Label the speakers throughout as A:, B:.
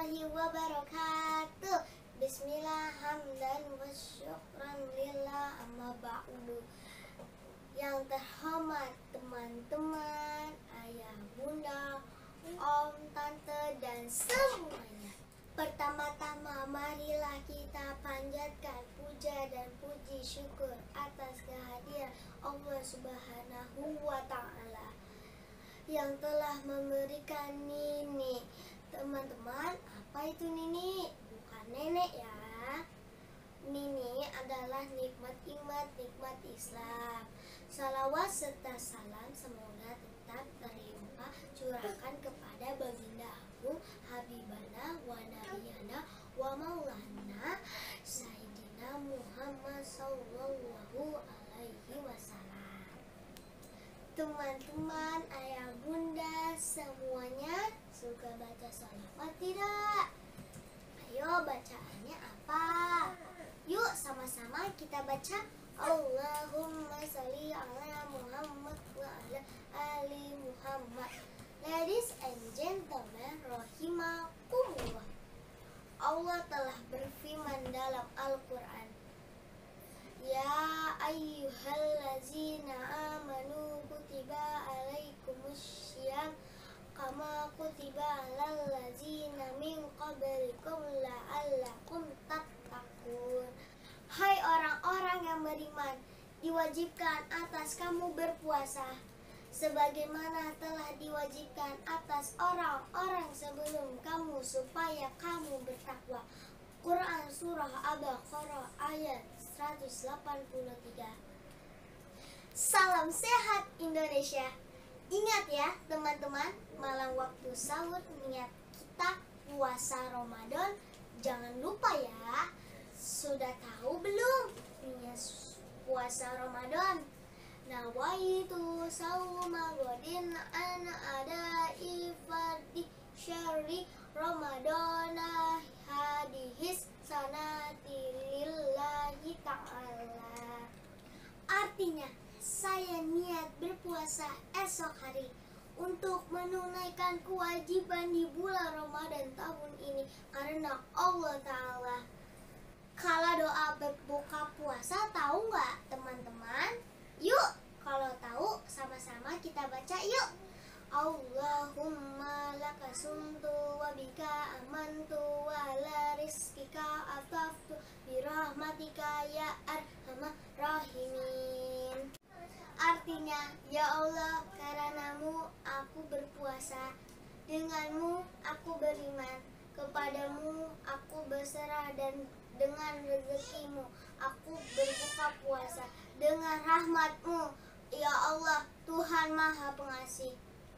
A: warahmatullahi wabarakatuh. Bismillah, hamdan wa syukran lillah, amma ba'du. Yang terhormat teman-teman, ayah, bunda, om, tante, dan semuanya. Pertama-tama marilah kita panjatkan puja dan puji syukur atas kehadiran Allah Subhanahu wa Ta'ala yang telah memberikan Nini. Teman-teman, apa itu Nini? Bukan nenek ya. Nini adalah nikmat iman, nikmat Islam. Salawat serta salam semoga tetap terlimpah curahkan kepada baginda agung Habibana wa Nabiyana wa Maulana Sayyidina Muhammad sallallahu alaihi wasallam. Teman-teman, ayah, bunda, semuanya suka baca salawat tidak? Ayo, bacaannya apa? Yuk sama-sama kita baca. Allahumma salli ala Muhammad wa ala ali Muhammad. Ladies and gentlemen, rahimakumullah. Allah telah berfirman dalam Al-Quran, Ya ayyuhallazina amanu kutiba alaikumussyiyam kama kutiba alal ladzina min qablikum la'allakum tattaqun. Hai orang-orang yang beriman, diwajibkan atas kamu berpuasa sebagaimana telah diwajibkan atas orang-orang sebelum kamu supaya kamu bertakwa. Quran Surah Al-Baqarah ayat 183. Salam sehat Indonesia. Ingat ya teman-teman, malam waktu sahur niat kita puasa Ramadan. Jangan lupa ya. Sudah tahu belum niat puasa Ramadan? Nawaitu sauma godin an ada ifadi syari Ramadana hadihis sanati lillahi ta'ala. Artinya, saya niat berpuasa esok hari untuk menunaikan kewajiban di bulan Ramadan tahun ini karena Allah Ta'ala. Kalau doa berbuka puasa tahu nggak teman-teman? Yuk, kalau tahu sama-sama kita baca yuk. Allahumma laka sumtu wa bika amantu wa ala rizkika ataftu birahmatika ya arhamar rahimin. Artinya, ya Allah, karenamu aku berpuasa, denganmu aku beriman, kepadamu aku berserah, dan dengan rezekimu aku berbuka puasa, dengan rahmatmu ya Allah Tuhan Maha Pengasih.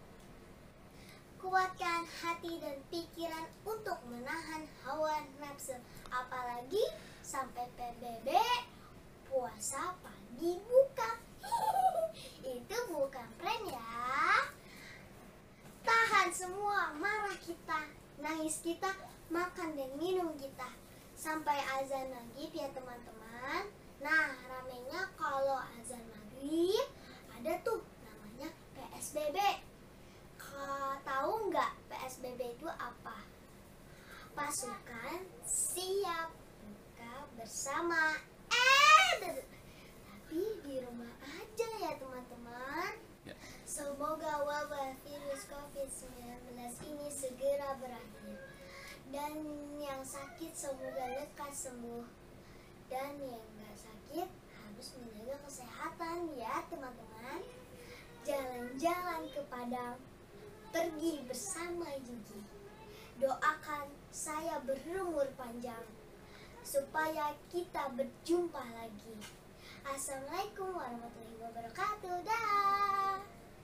A: Kuatkan hati dan pikiran untuk menahan hawa nafsu, apalagi sampai PBB puasa pagi buka. Itu bukan prank ya. Tahan semua marah kita, nangis kita, makan dan minum kita sampai azan maghrib ya teman-teman. Nah, ramenya kalau azan maghrib ada tuh namanya PSBB. Tahu nggak PSBB itu apa? Pasukan siap buka bersama. Tapi di rumah aja ya teman-teman. Semoga wabah virus COVID-19 ini segera berakhir. Dan yang sakit semoga lekas sembuh. Dan yang nggak sakit harus menjaga kesehatan ya teman-teman. Jalan-jalan ke Padang, pergi bersama Gigi. Doakan saya berumur panjang supaya kita berjumpa lagi. Assalamualaikum warahmatullahi wabarakatuh. Dah.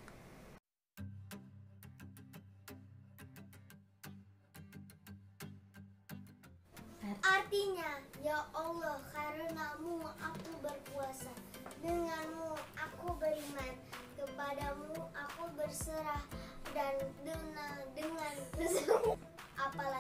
A: Artinya, ya Allah, karenamu aku berpuasa, denganmu aku beriman, kepadamu aku berserah, dan dengan apalagi